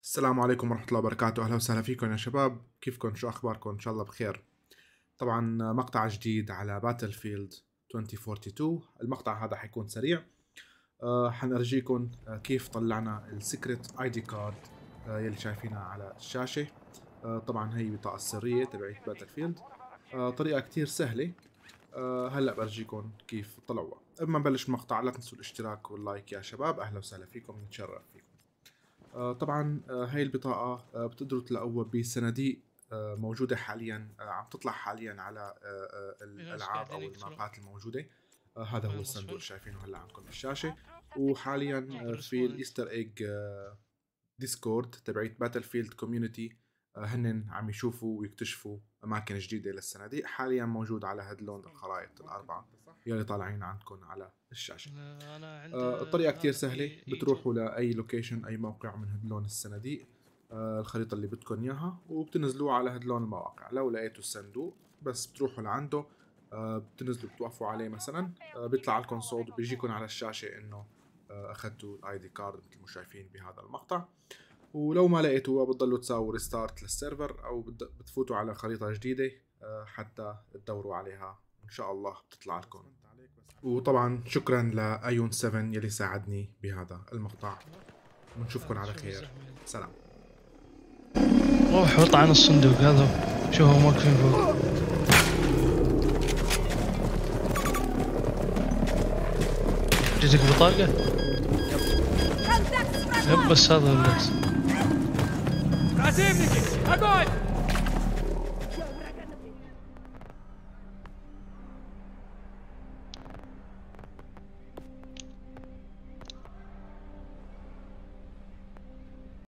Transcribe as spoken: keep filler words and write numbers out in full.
السلام عليكم ورحمة الله وبركاته. أهلا وسهلا فيكم يا شباب، كيفكم؟ شو أخباركم؟ إن شاء الله بخير. طبعا مقطع جديد على باتل فيلد ألفين واثنين وعشرين. المقطع هذا حيكون سريع. أه حنرجيكم أه كيف طلعنا السيكريت اي دي كارد أه يلي شايفينها على الشاشة. أه طبعا هي البطاقة السرية تبعت باتل فيلد. أه طريقة كتير سهلة. أه هلا برجيكم كيف طلعوها. قبل ما نبلش المقطع لا تنسوا الاشتراك واللايك يا شباب. أهلا وسهلا فيكم، نتشرف فيكم. آه طبعا آه هاي البطاقة آه بتقدروا تلاقوها بصناديق آه موجودة حاليا، آه عم تطلع حاليا على آه آه الألعاب أو المابات الموجودة. آه هذا هو الصندوق اللي شايفينه هلا عندكم بالشاشة. وحاليا آه في الإيستر إيج آه ديسكورد تبعيت باتل فيلد كوميونيتي، آه هنن عم يشوفوا ويكتشفوا أماكن جديدة للصناديق. حاليا موجود على هاد اللون الخرائط الأربعة يلي طالعين عندكم على الشاشة. آه الطريقة كتير سهلة، بتروحوا لأي لوكيشن أي موقع من هدلون الصناديق، آه الخريطة اللي بدكم إياها، وبتنزلوه على هدلون المواقع. لو لقيتوا الصندوق بس بتروحوا لعنده، آه بتنزلوا بتوقفوا عليه مثلا، آه بيطلع لكم صوت وبيجيكم على الشاشة إنه آه أخذتوا الآي دي كارد مثل ما شايفين بهذا المقطع. ولو ما لقيتوها بتضلوا تساووا ريستارت للسيرفر أو بتفوتوا على خريطة جديدة آه حتى تدوروا عليها، إن شاء الله بتطلع لكم. وطبعا شكرا لأيون سبعة يلي ساعدني بهذا المقطع، ونشوفكم على خير. سلام. روح وطعن الصندوق هذا، شوفهم واقفين فوق. جيتك بطاقة؟ يب بس هذا اللبس. Противники! Огонь!